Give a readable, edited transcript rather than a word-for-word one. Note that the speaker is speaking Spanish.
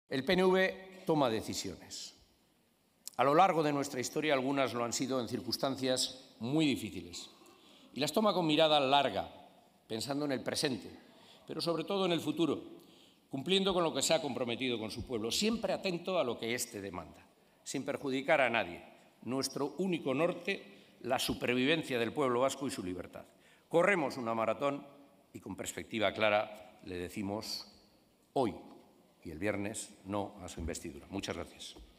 El PNV toma decisiones. A lo largo de nuestra historia algunas lo han sido en circunstancias muy difíciles y las toma con mirada larga, pensando en el presente, pero sobre todo en el futuro, cumpliendo con lo que se ha comprometido con su pueblo, siempre atento a lo que éste demanda, sin perjudicar a nadie. Nuestro único norte, la supervivencia del pueblo vasco y su libertad. Corremos una maratón y con perspectiva clara le decimos hoy y el viernes no a su investidura. Muchas gracias.